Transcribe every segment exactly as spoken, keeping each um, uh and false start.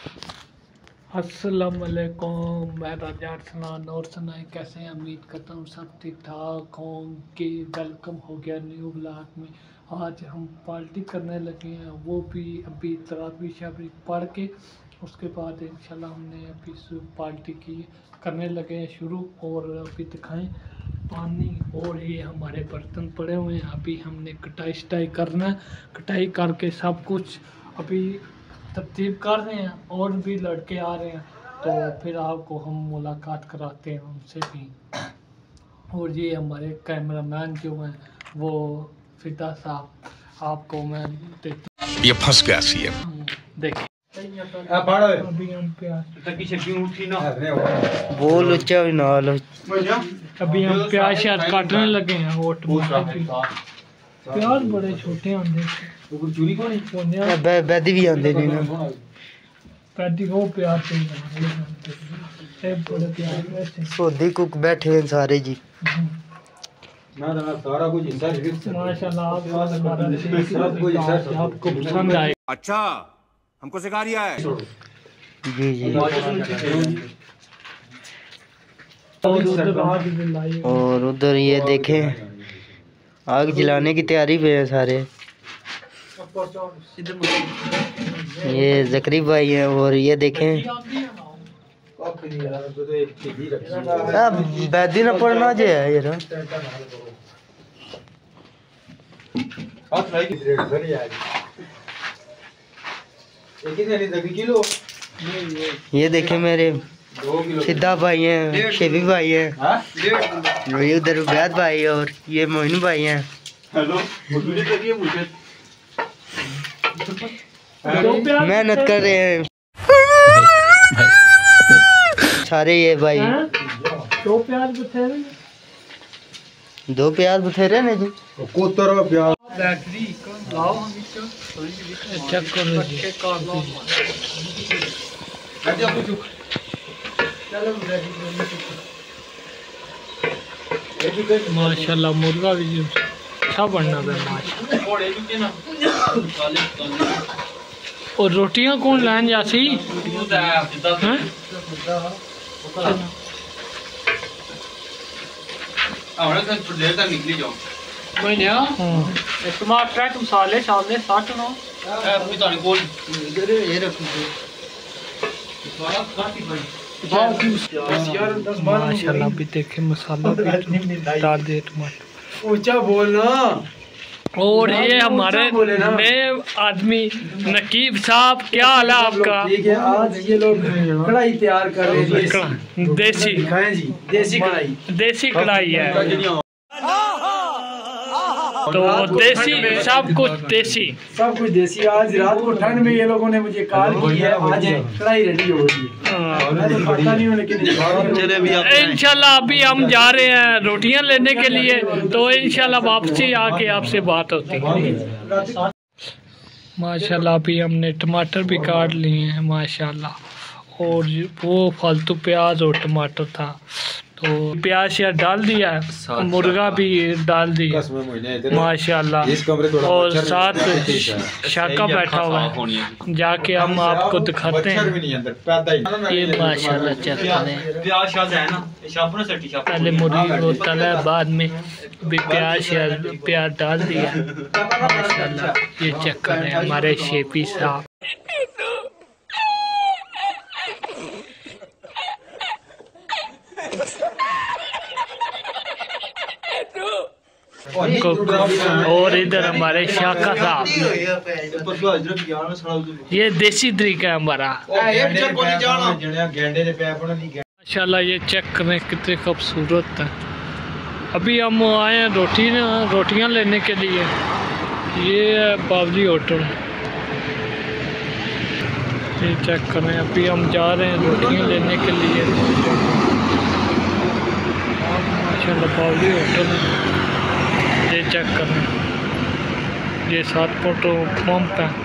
अस्सलाम वालेकुम, मैं राजा सनान और सनाए कैसे हैं। उम्मीद करता हूँ सब ठीक ठाक होंगे। वेलकम हो गया न्यू ब्लॉग में। आज हम पार्टी करने लगे हैं, वो भी अभी तरावी शाबी पढ़ के उसके बाद इंशाल्लाह हमने अभी पार्टी की करने लगे हैं शुरू। और अभी दिखाएं पानी और ये हमारे बर्तन पड़े हुए हैं। अभी हमने कटाई शटाई करना है, कटाई करके सब कुछ अभी तरतीब कर रहे हैं। और भी लड़के आ रहे हैं तो फिर आपको हम मुलाकात कराते हैं उनसे भी। और ये हमारे कैमरामैन जो हैं वो फिदा साहब, आपको मैं देता हूँ। ये फंस गया सी है, देखिए अभी हम प्याज बोल ऊंचा भी ना लो। अभी हम प्याज शायद काटने लगे हैं। वो टमाटर भी प्याज बड़े छोटे आंदे बैदी भी आंदे नहीं ना पैदी को प्याज चाहिए बड़े प्याज वैसे सोदी कुक बैठे हैं सारे जी। सारा कुछ माशाल्लाह आपको पसंद आए। अच्छा हमको सिखा रिया है जी जी। और उधर आग जलाई और उधर ये देखें आग जलाने की तैयारी पे है सारे। ये जकरी भाई है और ये देखें बैदी ना पड़ना जे है यार। ये देखें मेरे सिद्धा भाई हैं, शेबी भाई हैं, ये उधर उबैद भाई और ये मोइन भाई हैं। हेलो मेहनत कर रहे हैं सारे ये भाई। दो प्याज बथेरे दो प्याज बथेरे ने जी कोतर प्याज बैटरी लाओ हम चेक करो जी। माशाल्लाह मुर्गा भी अच्छा बनना है माशाल्लाह। और रोटियां कौन लान जासी हैं? टमाटर मसाले शाले सट नो माशाल्लाह भी देखे मसाला डाल दे टमाटर ऊंचा बोलना। और ये हमारे नए आदमी नकीब साहब, क्या हाल है आपका? ठीक है, आज ये लोग कढ़ाई तैयार कर रहे हैं देसी जी, देसी कढ़ाई देसी कढ़ाई है तो देसी सब कुछ देसी सब कुछ देसी। आज रात को ठंड में ये लोगों ने मुझे कॉल की है, आज कढ़ाई रेडी हो रही है। इंशाल्लाह अभी हम जा रहे हैं रोटियां लेने के लिए, तो इंशाल्लाह वापसी आके आपसे बात होती है। माशाल्लाह अभी हमने टमाटर भी काट लिए हैं माशाल्लाह। और वो फालतू प्याज और टमाटर था तो प्याज शायद डाल दिया है, मुर्गा भी डाल दिया माशाल्लाह। और साथ शाका बैठा हुआ है, जाके हम आपको दिखाते हैं। ये माशाल्लाह चेक करें, पहले मुर्गी को तला बाद में भी प्याज प्याज डाल दिया माशाल्लाह। ये चेक करें हमारे शेफी साहब। और इधर हमारे शाका साहब, ये देसी तरीका है हमारा माशाल्लाह। ये चेक करें कितने खूबसूरत है। अभी हम आए हैं रोटी रोटियां लेने के लिए। ये है बावली होटल, ये चेक करें। अभी हम जा रहे हैं रोटियां लेने के लिए माशाल्लाह। बावली होटल ये चेक करें, ये सात पेट्रोल पंप है।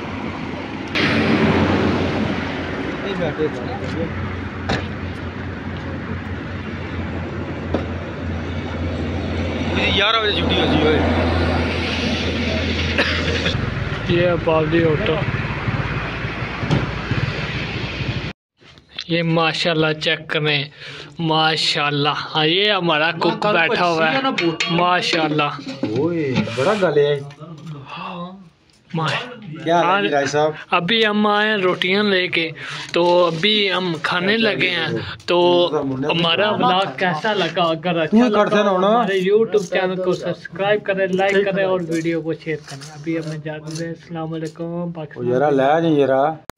ग्यारह बजे छुट्टी होती है। ये बावली होटल, ये माशाल्लाह चेक करें, माशाल्लाह। हाँ ये हमारा कुक बैठा हुआ है माशाल्लाह। ओए बड़ा गले है। क्या है भाई साहब? अभी हम आए रोटियां लेके, तो अभी हम खाने लगे हैं। तो हमारा व्लॉग कैसा लगा? अगर अच्छा लगा हमारे यूट्यूब चैनल को सब्सक्राइब करें, लाइक करें और वीडियो को शेयर करें। अभी हमें इजाज़त दें। अस्सलाम वालेकुम। पाकिस्तान।